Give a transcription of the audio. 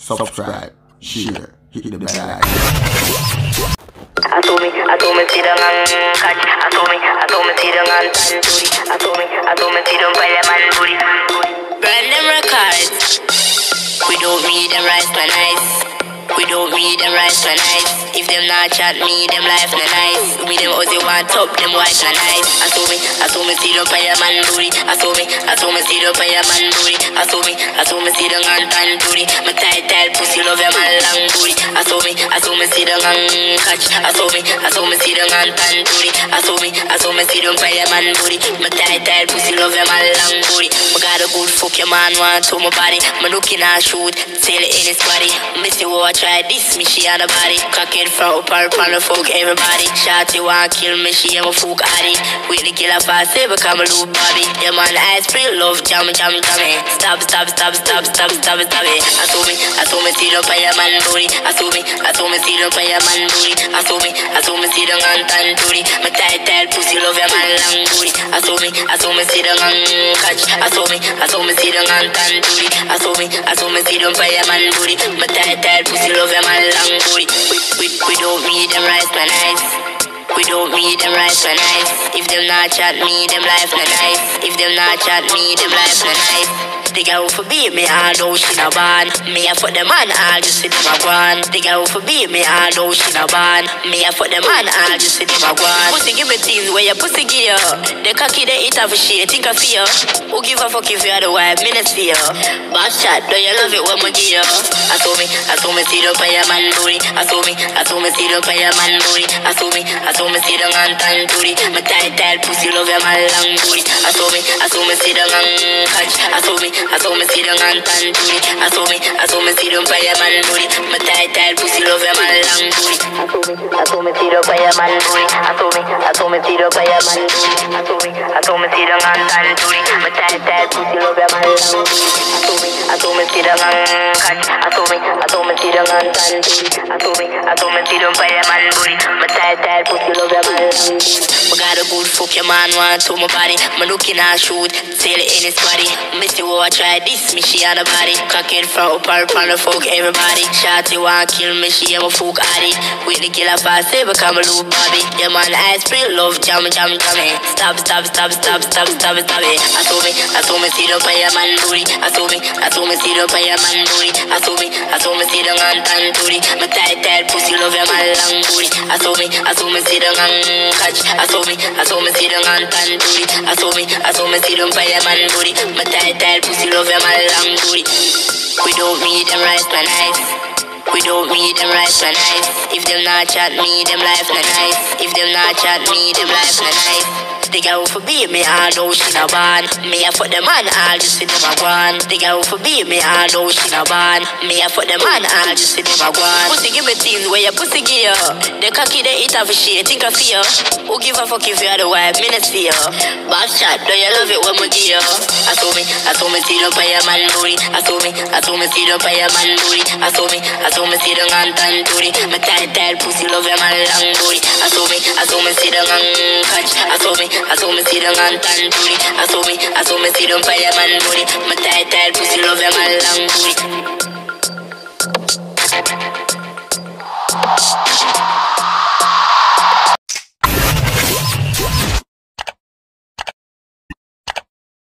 subscribe, share, hit the bell icon. I told me, sit down and catch. I told me, sit down and booty. I told me, sit down by the man booty. Brand them records. We don't need them rice for nice. We don't need them rice for nice. If them not chat me, them life not nice. We them Ozzy want top, them white not nice. I told me, sit down by the man booty. I told me, sit down by the man booty. I told me, sit down and tan booty. My tight pussy love your man long booty. I told me, sit down and catch. I told me, sit down and tan booty. I told me, sit down by the man booty. My tight pussy love your man long booty. I got a good fuck your man want to my body. Me looking at shoot, tell it in his body. Missy what try this, me she on the body. Cock it from up her pan the fuck everybody. Shotty want kill me, she am a fuck addy. With the killer fast, say become a loop bobby. Yeah man, I spring love, jam it. Stop it. I told me, sit up by your man booty. I told me, sit up by your man booty. I told me, sit down and tan booty. My tight pussy love your man long booty. I told me, sit down and catch. I told me, sit down and tan booty. I told me, sit down by your man booty. My tight pussy love your man long booty. We don't need them rice for nice. We don't need them rice for nice. If them not chat me, them life not nice. If them not chat me, them life not nice. The girl for beat me, I know she not born. Me I for the man, I'll just sit them a gwan. The girl for beat me, I know she not born. Me I for the man, I'll just sit them a gwan. Pussy give me things where your pussy gear. The cocky they eat off a shit, think I fear. Who give a fuck if you're the wife, me not see ya. Bad shot, do you love it when my gear? I told me, sit up by your man booty. I told me, sit up by your man booty. I told me, sit down and tan booty. My tight pussy love your man long booty. I told me, sit down and catch. I told me, sit down and tan booty. I told me, sit down by your man booty. My tight pussy love your man long booty. I told me, sit down by your man booty. I told me, sit down by your man booty. I told me, sit down and tan booty. My tight pussy love your man long booty. I told me, sit down and catch. I told me, sit down and tan booty. I told me, sit down by your man booty. My tight pussy love your man long booty. I got a good fuck your man want to my body. Me looking at shoot, tell it in his body. Missy what try this, me she on the body. Cock it from up her pan the fuck everybody. Shotty want kill me, she am a fuck addy. With the killer fast, say become a loop bobby. Yeah man, I spring love, jam it. Stop it. I told me, sit up by your man booty. I told me, sit up by your man booty. I told me, sit down and tan booty. My tight pussy love your man long booty. I told me, sit down and catch. I told me, sit down and tan booty. I told me, sit down by your man booty. My tight pussy love your man long booty. We don't need them rice for nice. We don't need them rice for nice. If them not chat me, them life not nice. If them not chat me, them life not nice. The girl for beat me, I know she not born. Me I for the man, I'll just sit them a gwan. The girl for beat me, I know she not born. Me I for the man, I'll just sit them a gwan. Pussy give me things where your pussy gear. The cocky they eat off a shit, think I fear. Who give a fuck if you're the wife, me not see ya. Bad shot, do you love it when my gear? I told me, sit up by your man booty. I told me, sit up by your man booty. I told me, sit down and tan booty. My tight pussy love your man long booty. I told me, sit down and catch. I told me, sit down and tan booty. I told me, sit down by your man booty. My tight pussy love your man long booty.